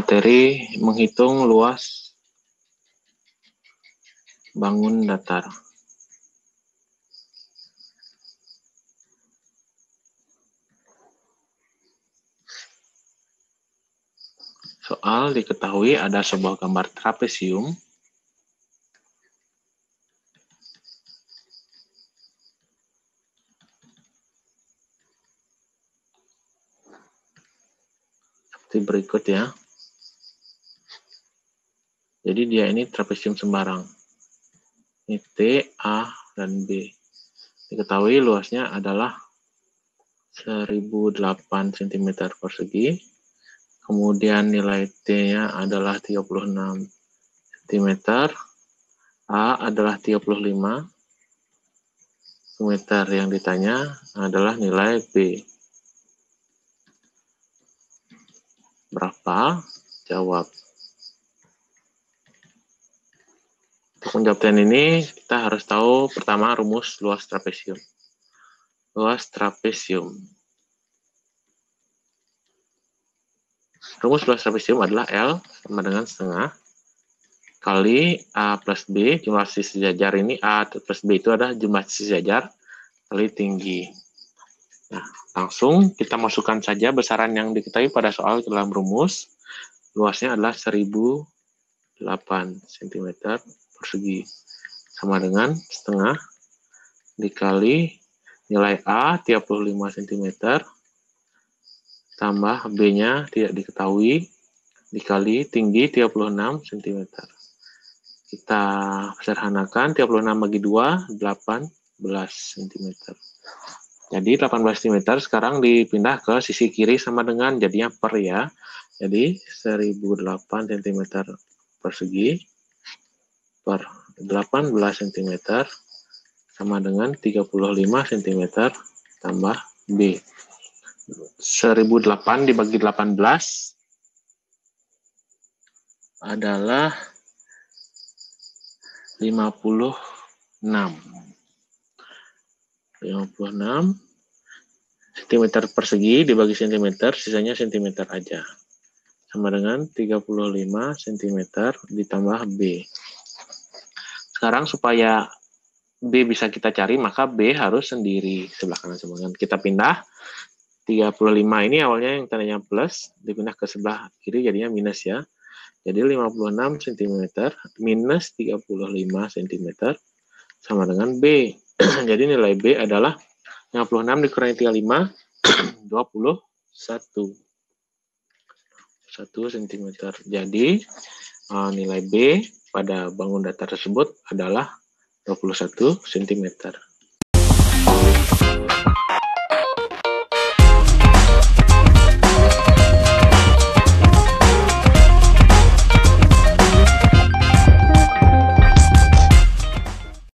materi menghitung luas bangun datar. Soal diketahui ada sebuah gambar trapesium seperti berikut ya. Jadi dia ini trapesium sembarang. Ini T, A, dan B. Diketahui luasnya adalah 1008 cm persegi. Kemudian nilai T-nya adalah 36 cm. A adalah 35 cm. Yang ditanya adalah nilai B. Berapa? Jawab. Untuk menjawab ini, kita harus tahu pertama rumus luas trapesium. Luas trapesium. Rumus luas trapesium adalah L sama dengan setengah kali A plus B, jumlah sisi sejajar ini A plus B itu adalah jumlah sisi sejajar kali tinggi. Nah, langsung kita masukkan saja besaran yang diketahui pada soal dalam rumus. Luasnya adalah 1008 cm persegi. Sama dengan setengah dikali nilai A 35 cm tambah B-nya tidak diketahui dikali tinggi 36 cm. Kita sederhanakan 36 bagi 2, 18 cm. Jadi 18 cm sekarang dipindah ke sisi kiri sama dengan jadinya per ya. Jadi 1008 cm persegi per 18 cm sama dengan 35 cm tambah B. 1008 dibagi 18 adalah 56 cm persegi dibagi cm, sisanya cm aja. Sama dengan 35 cm ditambah B. Sekarang supaya B bisa kita cari, maka B harus sendiri sebelah kanan sama dengan. Kita pindah 35 ini awalnya yang tandanya plus, dipindah ke sebelah kiri jadinya minus ya. Jadi 56 cm minus 35 cm sama dengan B. Jadi nilai B adalah 56 dikurangi 35, 21. 1 cm. Jadi nilai B pada bangun datar tersebut adalah 21 cm.